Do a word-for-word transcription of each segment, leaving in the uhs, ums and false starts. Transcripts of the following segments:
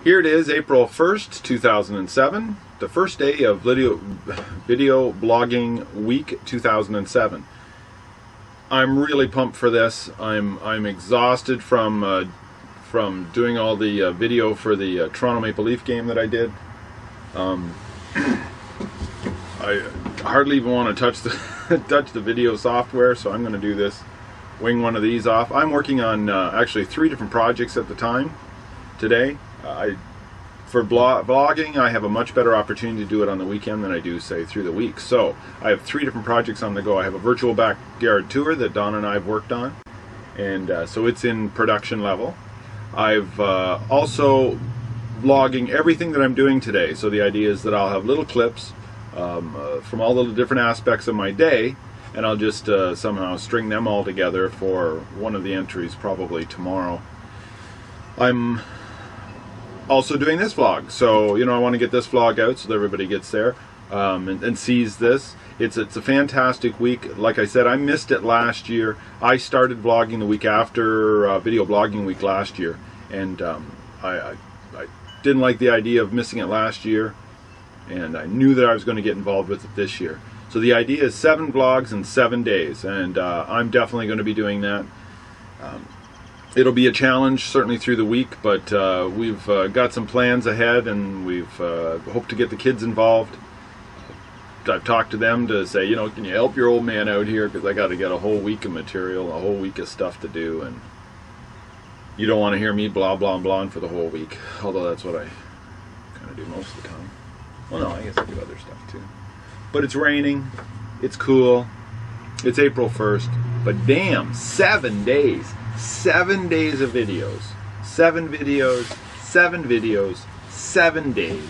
Here it is, April first, two thousand seven, the first day of video, video blogging week two thousand seven. I'm really pumped for this. I'm I'm exhausted from uh, from doing all the uh, video for the uh, Toronto Maple Leaf game that I did. Um, I hardly even want to touch the touch the video software, so I'm going to do this, wing one of these off. I'm working on uh, actually three different projects at the time today. Uh, I, for blog, vlogging, I have a much better opportunity to do it on the weekend than I do, say, through the week. So I have three different projects on the go. I have a virtual backyard tour that Don and I have worked on, and uh, so it's in production level. I've uh, also vlogging everything that I'm doing today. So the idea is that I'll have little clips um, uh, from all the different aspects of my day, and I'll just uh, somehow string them all together for one of the entries probably tomorrow. I'm also doing this vlog, so you know I want to get this vlog out so that everybody gets there um, and, and sees this. It's it's a fantastic week. Like I said, I missed it last year. I started vlogging the week after uh, video blogging week last year, and um, I, I, I didn't like the idea of missing it last year, and I knew that I was going to get involved with it this year. So the idea is seven vlogs in seven days, and uh, I'm definitely going to be doing that. Um, It'll be a challenge certainly through the week, but uh, we've uh, got some plans ahead, and we've uh, hoped to get the kids involved. I've talked to them to say, you know, can you help your old man out here, because I got to get a whole week of material, a whole week of stuff to do, and you don't want to hear me blah blah blah for the whole week, although that's what I kind of do most of the time. Well, no, I guess I do other stuff too. But it's raining, it's cool, it's April first, but damn, seven days. Seven days of videos. Seven videos, seven videos, seven days.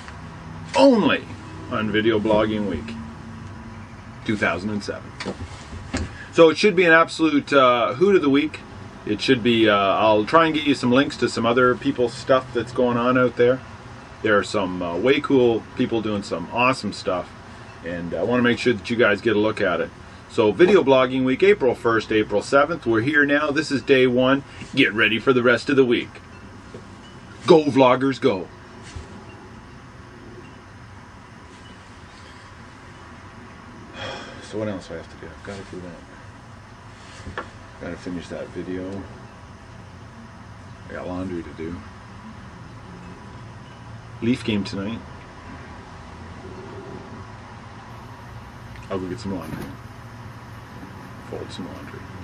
Only on Video Blogging Week two thousand seven. So it should be an absolute uh, hoot of the week. It should be, uh, I'll try and get you some links to some other people's stuff that's going on out there. There are some uh, way cool people doing some awesome stuff, and I want to make sure that you guys get a look at it. So Video Blogging Week, April first, April seventh. We're here now. This is day one. Get ready for the rest of the week. Go, vloggers, go. So what else do I have to do? I've got to do that. Got to finish that video. I got laundry to do. Leaf game tonight. I'll go get some laundry. Fold some laundry.